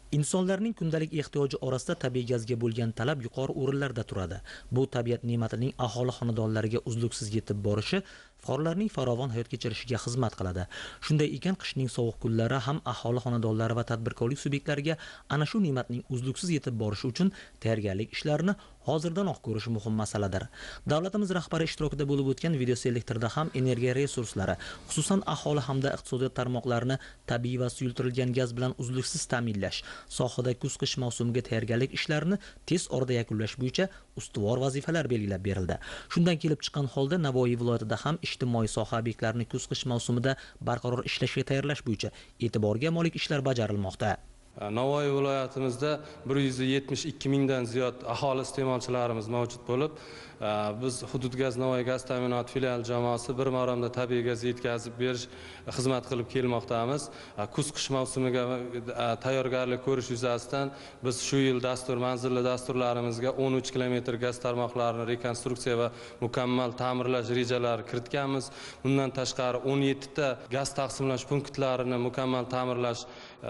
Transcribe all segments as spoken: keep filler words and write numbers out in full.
Insonlarning kundalik ehtiyoji orasida tabiiy gazga bo'lgan talab yuqori o'rinlarda turadi. Bu tabiat ne'matining aholi xonadonlariga uzluksiz yetib borishi fuqarolarning farovon hayot kechirishiga xizmat qiladi. Shunday ekan, qishning sovuq kunlari ham aholi xonadonlari va tadbirkorlik subyektlariga ana shu ne'matning uzluksiz yetib borishi uchun tayyorgarlik ishlarini hozirdanoq ko'rish muhim masaladir. Davlatimiz rahbari ishtirokida bo'lib o'tgan videoselektorda ham energiya resurslari, xususan aholi hamda iqtisodiyot tarmoqlarini tabiiy va suyultirilgan gaz bilan uzluksiz ta'minlash, sohada kuz-qish mavsumiga tayyorgarlik ishlarini tez orada yakunlash bo'yicha ustuvor vazifalar belgilab berildi. Shundan kelib chiqqan holda Navoiy viloyatida ham ijtimoiy soha obyektlarini kuz-qish mavsumida barqaror ishlashga tayyorlash bo'yicha e'tiborga molik ishlar bajarilmoqda. Navoiy viloyatimizda bir yuz yetmish ikki mingdan ziyod aholi iste'molchilarimiz mavjud bo'lib, biz Hudud Gaz Navoiy gaz ta'minoti filial jamoasi bir maromda tabiiy gaz yetkazib berish xizmat qilib kelmoqdamiz. Kuz-qish mavsumiga tayyorgarlik ko'rish yuzasidan biz shu yil dastur manzilli dasturlarimizga o'n uch kilometr gaz tarmoqlarini rekonstruksiya va mukammal ta'mirlash rejalari kiritganmiz. Bundan tashqari o'n yetti ta gaz taqsimlash punktlarini mukammal ta'mirlash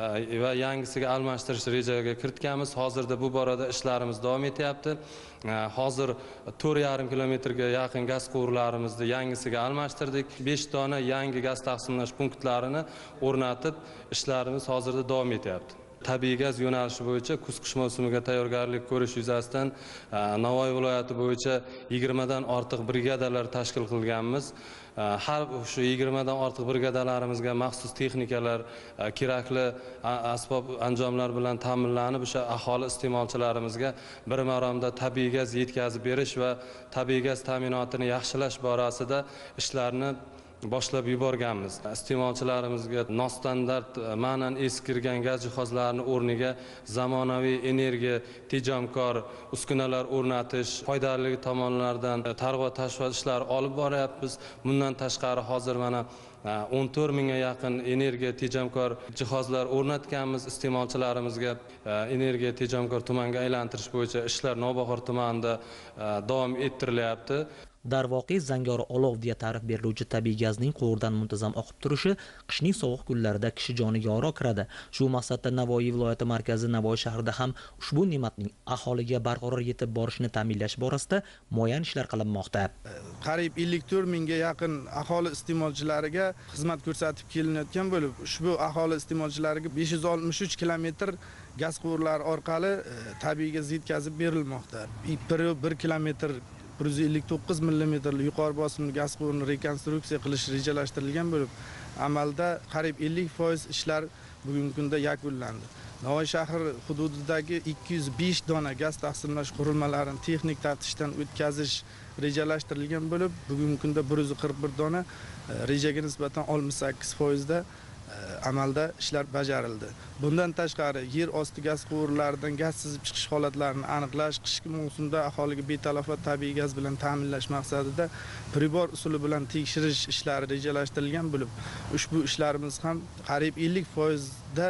va yangisiga almashtirish rejaga kiritganmiz. Hozirda bu borada ishlarimiz davom etyapti. Hozir to'rt yarim kilometrga yaqin gaz quvurlarimizni yangisiga almashtirdik. besh dona yangi gaz taqsimlash punktlarini o'rnatib, ishlarimiz hozirda davom etyapti. Tabiiy gaz yo'nalishi bo'yicha kuz-qish mavsumiga tayyorgarlik ko'rish yuzasidan Navoiy viloyati bo'yicha yigirma dan ortiq brigadalar tashkil qilganmiz. Har shu yigirma dan ortiq brigadalarimizga maxsus texnikalar, kerakli asbob anjomlar bilan ta'minlanib, o'sha aholi iste'molchilarimizga bir maromda tabiiy gaz yetkazib berish va tabiiy gaz ta'minotini yaxshilash borasida ishlarni boshlab yuborganmiz. Iste'molchilarimizga nostandart, ma'nan eskirgan gaz jihozlarini o'rniga zamonaviy energiya tejamkor uskunalar o'rnatish, foydali tomonlardan targ'ibot tashviq ishlari olib boryapmiz. Bundan tashqari hozir mana o'n to'rt mingga yaqin energiya tejamkor jihozlar o'rnatganmiz. Iste'molchilarimizga energiya tejamkor tumanga aylantirish bo'yicha ishlar Navbahor tumanida davom ettirilyapti. Darvoqe zangori olov deya ta'rif beriluvchi tabiiy gazning quvurdan muntazam oqib turishi qishning sovuq kunlarida kishi joniga oro kiradi. Shu maqsadda Navoiy viloyati markazi Navoiy shahrida ham ushbu ne'matning aholiga barqaror yetib borishini ta'minlash borasida muayyan ishlar qilinmoqda. Qariyb ellik to'rt mingga yaqin aholi iste'molchilariga xizmat ko'rsatib kelinayotgan bo'lib, ushbu aholi iste'molchilariga besh yuz oltmish uch kilometr gaz quvurlari orqali tabiiy gaz yetkazib berilmoqda. bir kilometr bir yuz ellik to'qqiz millimetrli yuqori bosimli gaz quvurini rekonstruksiya qilish rejalashtirilgan bo'lib, amalda qariyb ellik foiz ishlar bugungi kunda yakunlandi. Navoiy shahar hududidagi ikki yuz besh dona gaz taqsimlash qurilmalarini texnik taftishdan o'tkazish rejalashtirilgan bo'lib, bugungi kunda bir yuz qirq bir dona rejaga nisbatan oltmish sakkiz foiz da amalda ishlar bajarildi. Bundan tashqari yer osti gaz quvurlaridan gaz sizib chiqish holatlarini aniqlash, qishki mavsumda aholiga betalofat tabiiy gaz bilan ta'minlash maqsadida pribor usuli bilan tekshirish ishlari rejalashtirilgan bo'lib, ushbu ishlarimiz ham qariyb ellik foiz da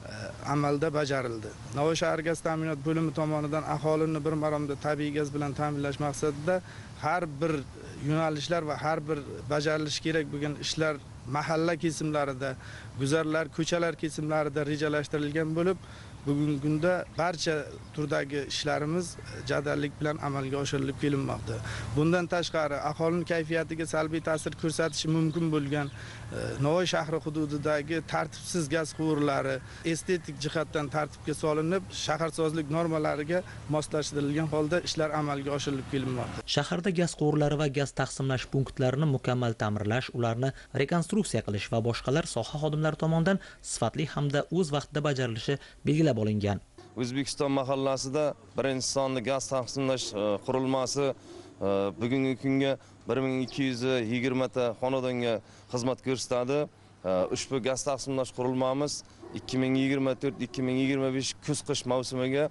amalda bajarildi. Navoiy shahar gaz ta'minot bo'limi tomonidan aholini bir maromda tabiiy gaz bilan ta'minlash maqsadida har bir yo'nalishlar va har bir bajarilishi kerak bo'lgan ishlar mahalla kesimlarida, guzarlar, ko'chalar kesimlarida rejalashtirilgan bo'lib, bugungi kunda barcha turdagi ishlarimiz jadallik bilan amalga oshirilib kelinmoqda. Bundan tashqari aholining kayfiyatiga salbiy ta'sir ko'rsatishi mumkin bo'lgan Navoiy shahri hududidagi tartibsiz gaz quvurlari estetik jihatdan tartibga solinib, shaharsozlik normalariga moslashtirilgan holda ishlar amalga oshirilib kelinmoqda. Shaharda gaz quvurlari va gaz taqsimlash punktlarini mukammal ta'mirlash, ularni rekonstruksiya qilish va boshqalar soha xodimlari tomonidan sifatli hamda o'z vaqtida bajarilishi belgilab olingan. O'zbekiston mahallasida birinchi sonli gaz taqsimlash qurilmasi bugungi kunga bir ming ikki yuz yigirma ta xonadonga xizmat ko'rsatadi. Ushbu gaz taqsimlash qurilmamiz ikki ming yigirma to'rt ikki ming yigirma besh kuz-qish mavsumiga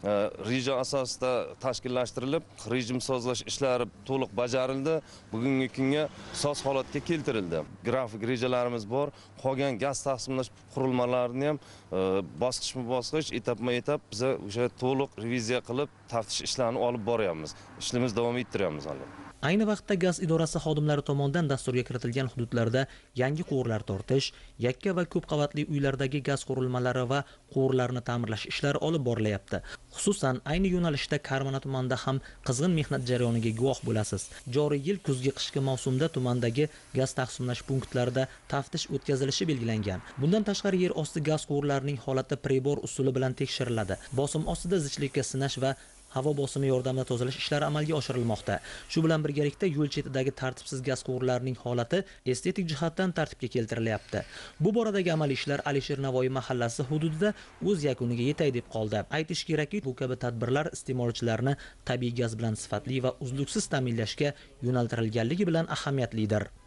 reja asosida tashkillashtirilib, rejim sozlash ishlari to'liq bajarildi. Bugungi kunga soz holatga keltirildi. Grafik rejalarimiz bor. Qolgan gaz taqsimlash qurilmalarini ham bosqichma-bosqich, etapma-etap biz o'sha to'liq reviziya qilib, taftish ishlarini olib boryapmiz. Ishimiz davom ettiryapmiz hali. Ayni vaqtda gaz idorasi xodimlari tomonidan dasturga kiritilgan hududlarda yangi quvurlar tortish, yakka va ko'p qavatli uylardagi gaz qurilmalari va quvurlarni ta'mirlash ishlari olib borilyapti. Xususan, ayni yo'nalishda Karmana tumanida ham qizg'in mehnat jarayoniga guvoh bo'lasiz. Joriy yil kuzgi qishki mavsumda tumandagi gaz taqsimlash punktlarida taftish o'tkazilishi belgilangan. Bundan tashqari yer osti gaz quvurlarining holati pribor usuli bilan tekshiriladi. Bosim ostida zichlikka sinash va havo bosimi yordamida tozalash ishlari amalga oshirilmoqda. Shu bilan birgalikda yo'l chetidagi tartibsiz gaz quvurlarining holati estetik jihatdan tartibga keltirilyapti. Bu boradagi amaliy ishlar Alisher Navoiy mahallasi hududida o'z yakuniga yetay deb qoldi. Aytish kerakki, bu kabi tadbirlar iste'molchilarni tabiiy gaz bilan sifatli va uzluksiz ta'minlashga yo'naltirilganligi bilan ahamiyatlidir.